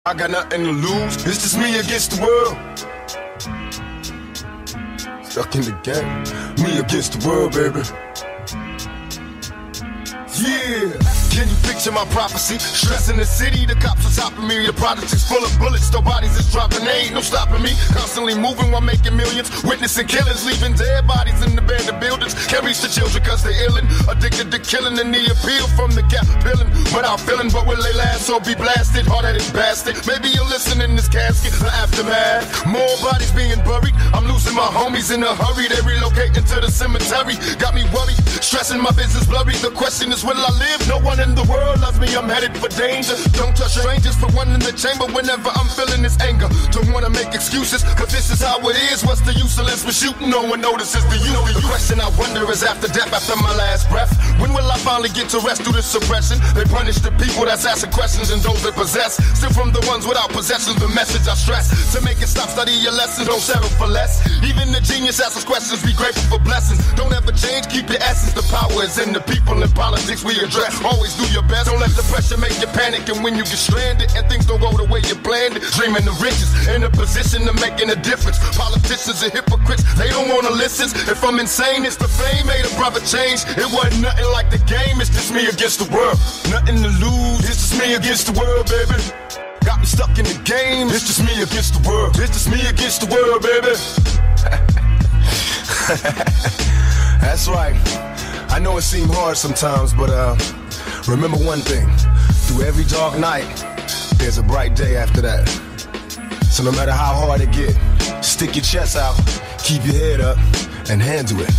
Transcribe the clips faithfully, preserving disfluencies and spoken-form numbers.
I got nothing to lose, it's just me against the world. Stuck in the game, me against the world, baby. Yeah, can you picture my prophecy? Stress in the city, the cops are topping me. The project is full of bullets, no bodies is dropping. They ain't no stopping me. Constantly moving while making millions. Witnessing killings, leaving dead bodies in the abandoned buildings. Can't reach the children cause they're illin'. Addicted to killing and the appeal from the gap pillin'. Without feeling, but will they last or be blasted? Hard-headed bastard. Maybe you're listening in this casket, the aftermath. More bodies being buried. I'm losing my homies in a hurry. They relocating to the cemetery. Got me worried, stressing my business blurry. The question is, will I live? No one in the world loves me, I'm headed for danger. Don't trust strangers, for one in the chamber whenever I'm feeling this anger. Don't wanna make excuses, cause this is how it is. What's the use unless we're shooting? No one notices the you. The question I wonder is after death, after my last breath, when will I finally get to rest through this suppression? They punish the people that's asking questions and those that possess. Still from the ones without possessions, the message I stress. To make it stop, study your lessons, don't settle for less. Even the genius asks questions, be grateful for blessings. Don't ever change, keep your essence. The power is in the people in politics we address. Always do your best, don't let the pressure make you panic. And when you get stranded and things don't go the way you planned it, dreaming the riches, in a position of making a difference. Politicians are hypocrites, they don't wanna listen. If I'm insane, it's the fame made a brother change. It wasn't nothing like the game, it's just me against the world. Nothing to lose, it's just me against the world, baby. Got me stuck in the game, it's just me against the world. It's just me against the world, baby. That's right. I know it seems hard sometimes, but uh, remember one thing. Through every dark night, there's a bright day after that. So no matter how hard it get, stick your chest out, keep your head up, and handle it.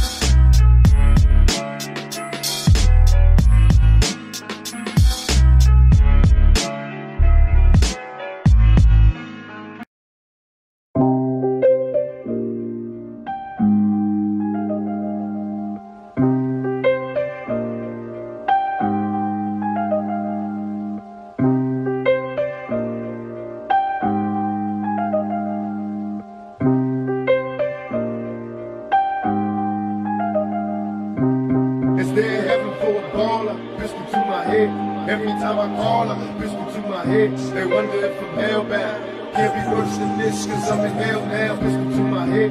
Is there heaven for a baller? Pistol to my head. Every time I call her, pistol to my head. They wonder if I'm hellbound. Can't be worse than this, cause I'm in hell now. Pistol to my head.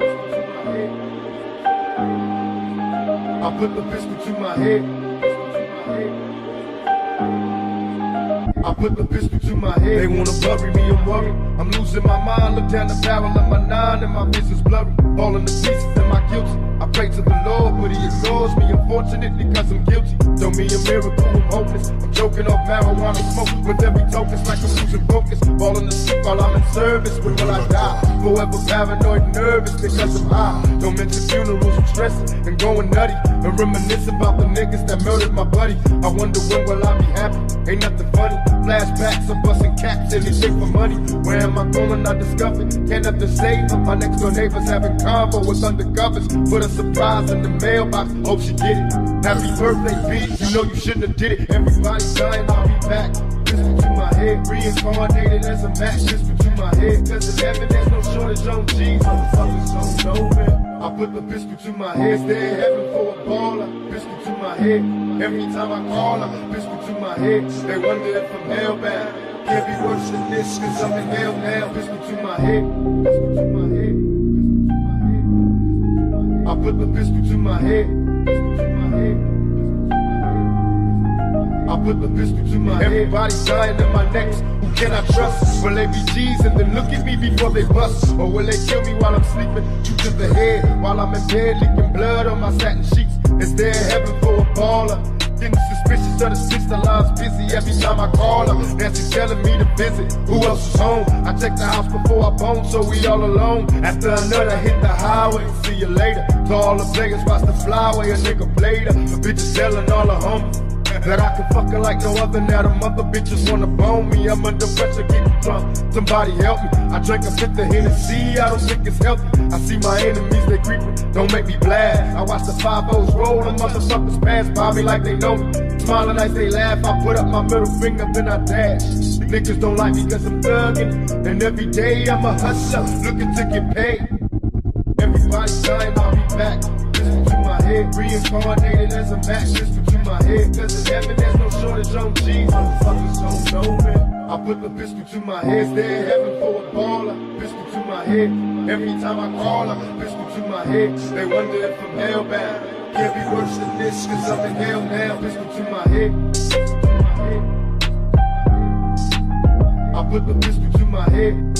I put the pistol to my head. I put the pistol to my head. They wanna bury me, I'm worried. I'm losing my mind. Look down the barrel of my nine and my vision's blurry. Falling to pieces, am I guilty? I pray to the Lord, but he ignores me, unfortunately, cause I'm guilty. Throw me a miracle, I'm hopeless. I'm choking off marijuana smoke with every token, it's like I'm losing focus. Falling asleep while I'm in service, when will I die? Forever paranoid and nervous because I'm high. Don't mention funerals, I'm stressing and going nutty. And reminisce about the niggas that murdered my buddy. I wonder when will I be happy? Ain't nothing funny. Flashbacks, I'm busting caps, anything for money. Where am I going? I discovered. Can't nothing say. My next door neighbors having convo with undercovers. Put a surprise in the mailbox, hope she get it. Happy birthday, B, you know you shouldn't have did it. Everybody's dying, I'll be back. Pistol to my head, reincarnated as a match. Pistol to my head, cause in heaven there's no shortage on G's. Motherfuckers don't know, man. I put the pistol to my head, stay in heaven for a baller. Pistol to my head, every time I call her. Pistol to my head, they wonder if I'm hellbound. Can't be worse than this, cause I'm in hell now. Pistol to my head, pistol to my head, pistol to my head. I put the pistol to my head, pistol to my head. I put the pistol to my head. Everybody dying in my necks. Who can I trust? Will they be G's and then look at me before they bust? Or will they kill me while I'm sleeping? Shoot to the head while I'm in bed, leaking blood on my satin sheets. Is there heaven for a baller? Getting suspicious of the sister line's busy every time I call her. Nancy telling me to visit. Who else is home? I check the house before I bone, so we all alone. After another hit the highway, see you later. To all the players watch the flyway, a nigga played her. A bitch is telling all the homies that I can fuck her like no other. Now the mother bitches wanna bone me. I'm under pressure, getting drunk. Somebody help me. I drank a fifth of Hennessy, I don't think it's healthy. I see my enemies, they creeping, don't make me blast. I watch the five O's roll, the motherfuckers pass by me like they know me. Smiling like they laugh, I put up my middle finger, then I dash. Niggas don't like me cause I'm thugging, and every day I'm a hustler, looking to get paid. Everybody's dying, I'll be back. Pistol to my head, reincarnated as a match. Pistol to my head, cause in heaven there's no shortage on G's. Motherfuckers don't know, man. I put the pistol to my head, stay in heaven for a baller. Pistol to my head, every time I call her. Pistol to my head, they wonder if I'm hellbound. Can't be worse than this, cause I'm in hell now. Pistol to my head. I put the pistol to my head.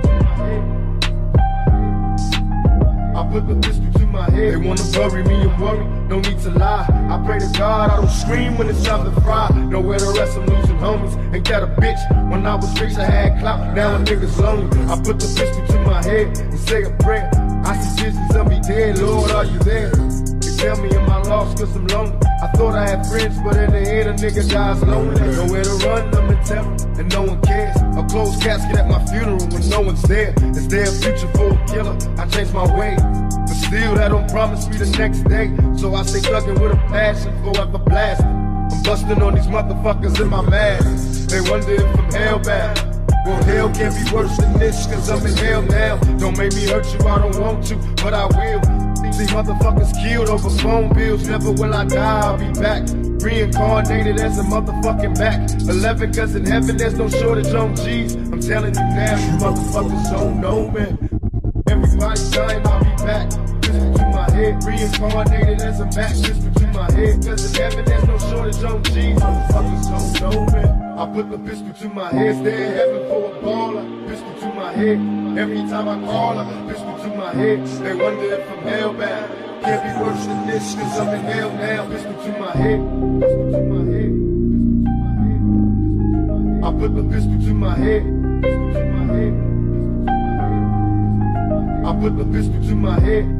I put the pistol to my head. They wanna bury me and worry, no need to lie. I pray to God I don't scream when it's time to fry. Nowhere to rest, I'm losing homies. Ain't got a bitch. When I was rich I had clout, now a nigga's lonely. I put the pistol to my head and say a prayer. I see visions of me dead, Lord, are you there? They tell me am I lost cause I'm lonely. I thought I had friends, but in the end a nigga dies lonely. Nowhere to run, I'm in terror, and no one cares. A closed casket at my funeral when no one's there. Is there a future for a killer? I changed my way, but still that don't promise me the next day. So I stay thuggin' with a passion, forever blasting. I'm busting on these motherfuckers in my mask. They wonder if I'm hellbound. Well, hell can't be worse than this, cause I'm in hell now. Don't make me hurt you, I don't want to, but I will. These motherfuckers killed over phone bills. Never will I die, I'll be back. Reincarnated as a motherfucking Mac. eleven, cause in heaven there's no shortage on G's. I'm telling you now, you motherfuckers don't know, man. Everybody's dying, I'll be back. Pistol to my head, reincarnated as a Mac. Pistol to my head, cause in heaven there's no shortage on G's. Motherfuckers don't know, man. I put the pistol to my head, stay in heaven for a baller. Pistol to my head, every time I call her. Pistol to my head, they wonder if I'm hellbound. Can't be worse than this, cause I'm in hell now. Pistol to my head, pistol to my head, pistol to my head. I put the pistol to my head, pistol to my head. I put the pistol to my head.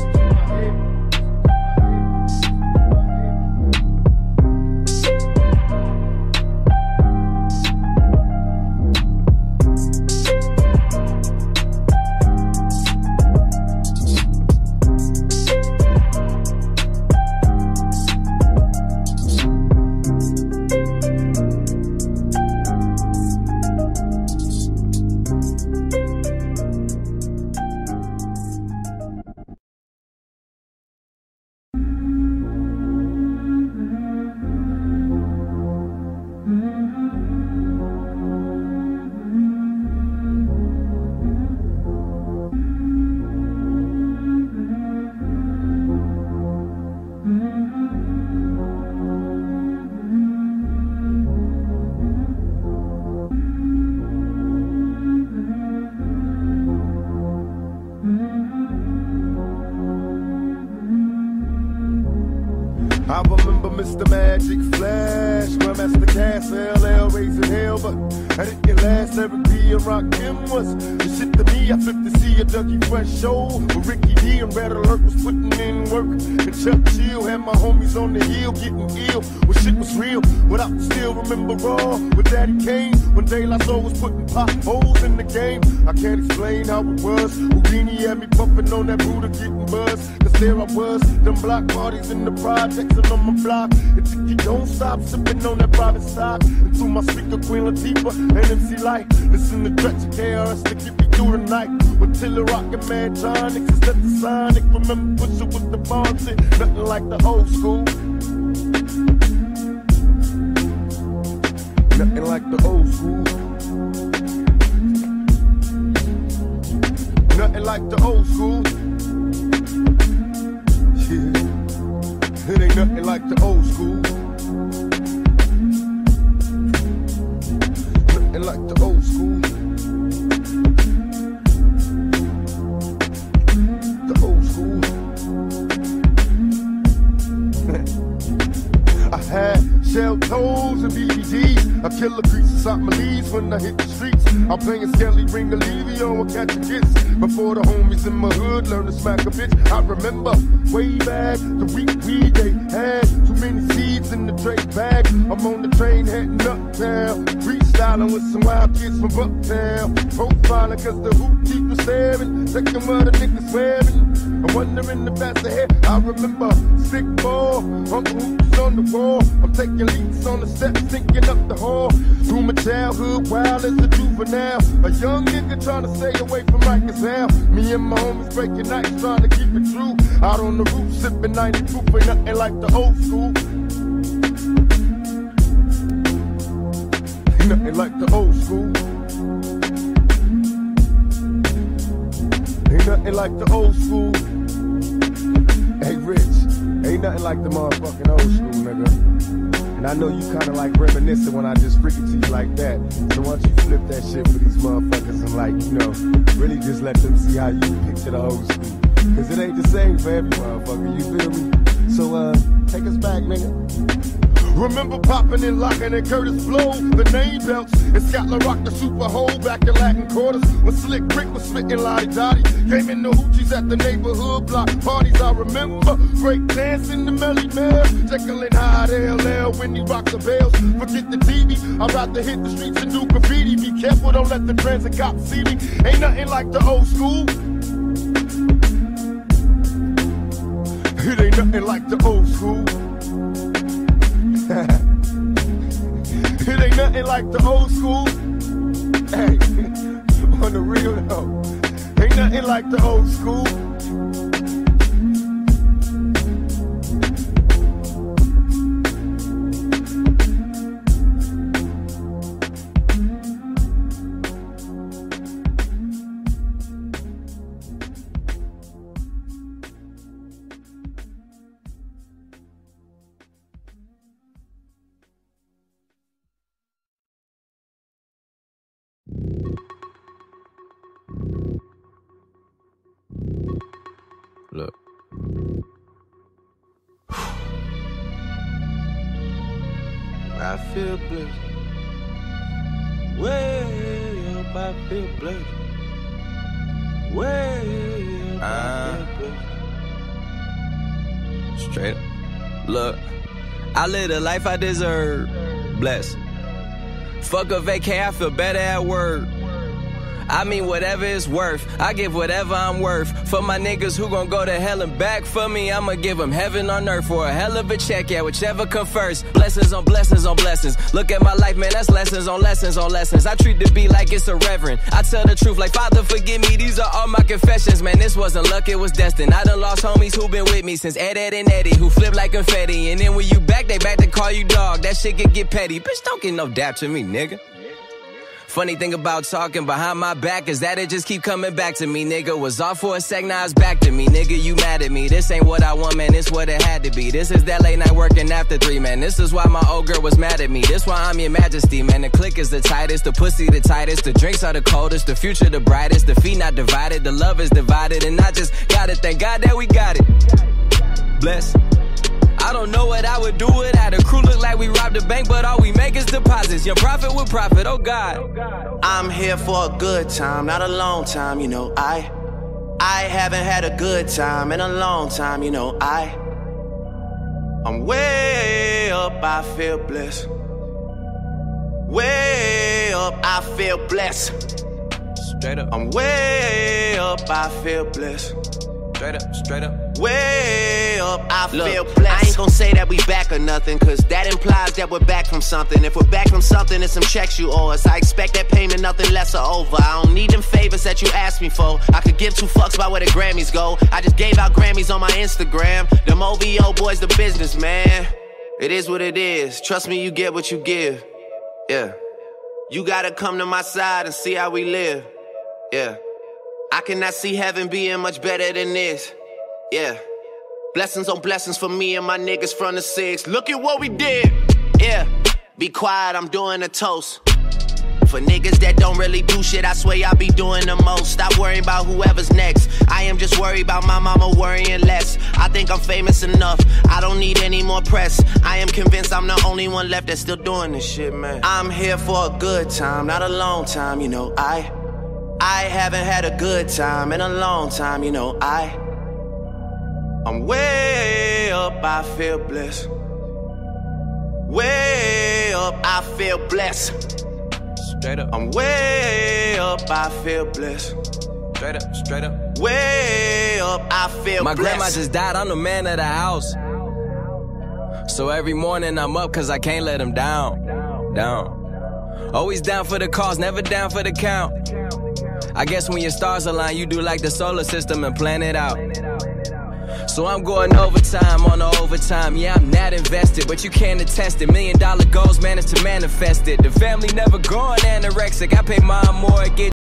I remember Mister Magic Flash, Grandmaster Cass, L L raising hell, but I didn't last. Eric B and Rakim was the shit to me. I flipped to see a Dougie Fresh show with Ricky D and Red Alert was putting in work. And Chuck Chill had my homies on the hill getting ill when shit was real. But I can still remember raw with Daddy Kane when De La Soul was putting potholes in the game. I can't explain how it was. Houdini had me puffing on that Buddha getting buzzed. Cause there I was, them block parties in the projects and on my block. It's if you don't stop sipping on that private stock. Into my speaker, Queen Latifah and M C Light. Listen to Dretch K R S to keep me through the night. With Tiller Rock and Mantronics instead of Sonic. Remember Pusha with the bomb shit, nothing like the old school. Nothing like the old school. Nothing like the old school. Yeah. It ain't nothing like the old school. Nothing like the old school. The old school. I had shell toes and B B Gs. I kill a piece of something leaves when I hit the streets. I'm playing Skelly Ring Olivio and catch a kiss. Before the homies in my hood learn to smack a bitch. I remember way back the week we they had too many seeds in the tray bag. I'm on the train heading uptown, freestyling with some wild kids from Bucktown. Profiling cause the hoop keep was staring. Second word the niggas swearing. I'm wondering if that's ahead. I remember sick ball, Uncle Hoops on the wall. I'm taking leaps on the steps, thinking up the hall. Through my childhood, wild as a juvenile. A young nigga trying to stay away from Rikers Hell. Me and my homies breaking nights, trying to keep it true. Out on the roof, sipping ninety proof, ain't nothing like the old school. Ain't nothing like the old school. Ain't nothing like the old school. Hey, Rich, ain't nothing like the motherfucking old school, nigga. And I know you kinda like reminiscing when I just freak it to you like that. So why don't you flip that shit for these motherfuckers and like, you know, really just let them see how you picture the old school. Cause it ain't the same for every motherfucker, you feel me? So, uh, take us back, nigga. Remember popping and locking and Curtis Blow, the name belts, and Scotland rocked the Super Hole back in Latin quarters when Slick Rick was spitting Lottie Dottie. Came in the hoochies at the neighborhood block parties, I remember. Break dancing the Melly Mel, tickling high L L when he rocked the bells. Forget the T V, I'd rather hit the streets and do graffiti. Be careful, don't let the transit cops see me. Ain't nothing like the old school. It ain't nothing like the old school. It ain't nothing like the old school. Hey, on the real though, ain't nothing like the old school. Look. I feel blessed. Way up, I feel blessed. Way up, uh, I feel blessed. Straight up. Look, I live the life I deserve. Blessed. Fuck a vacay, I feel better at work. I mean whatever it's worth, I give whatever I'm worth. For my niggas who gon' go to hell and back for me, I'ma give them heaven on earth for a hell of a check, yeah, whichever come first. Blessings on blessings on blessings. Look at my life, man, that's lessons on lessons on lessons. I treat the beat like it's a reverend. I tell the truth like, Father, forgive me, these are all my confessions. Man, this wasn't luck, it was destined. I done lost homies who been with me since Ed, Ed, and Eddie, who flip like confetti. And then when you back, they back to call you dog. That shit can get petty. Bitch, don't get no dap to me, nigga. Funny thing about talking behind my back is that it just keep coming back to me, nigga. Was off for a sec, now it's back to me, nigga. You mad at me? This ain't what I want, man. This what it had to be. This is that late night working after three, man. This is why my old girl was mad at me. This why I'm your majesty, man. The click is the tightest, the pussy the tightest, the drinks are the coldest, the future the brightest, the feet not divided, the love is divided, and I just gotta thank God that we got it. Bless. I don't know what I would do without a crew. Look like we robbed a bank, but all we make is deposits. Your profit with profit, oh God. I'm here for a good time, not a long time, you know. I I haven't had a good time in a long time, you know. I I'm way up, I feel blessed. Way up, I feel blessed. Straight up. I'm way up, I feel blessed. Straight up, straight up. Way up, I Look, feel blessed. I ain't gon' say that we back or nothing, cause that implies that we're back from something. If we're back from something, it's some checks you owe us. I expect that payment, nothing less or over. I don't need them favors that you asked me for. I could give two fucks about where the Grammys go. I just gave out Grammys on my Instagram. Them O V O boys, the business, man. It is what it is. Trust me, you get what you give. Yeah. You gotta come to my side and see how we live. Yeah. I cannot see heaven being much better than this. Yeah. Blessings on blessings for me and my niggas from the six. Look at what we did. Yeah. Be quiet, I'm doing a toast. For niggas that don't really do shit, I swear y'all be doing the most. Stop worrying about whoever's next. I am just worried about my mama worrying less. I think I'm famous enough, I don't need any more press. I am convinced I'm the only one left that's still doing this shit, man. I'm here for a good time, not a long time, you know. I I haven't had a good time in a long time, you know. I I'm way up, I feel blessed. Way up, I feel blessed. Straight up. I'm way up, I feel blessed. Straight up, straight up. Way up, I feel My blessed. grandma just died, I'm the man of the house. So every morning I'm up cause I can't let him down. Down. Always down for the cause, never down for the count. I guess when your stars align, you do like the solar system and plan it out. So I'm going overtime on the overtime. Yeah, I'm not invested, but you can't attest it. Million dollar goals managed to manifest it. The family never going anorexic. I pay my mortgage.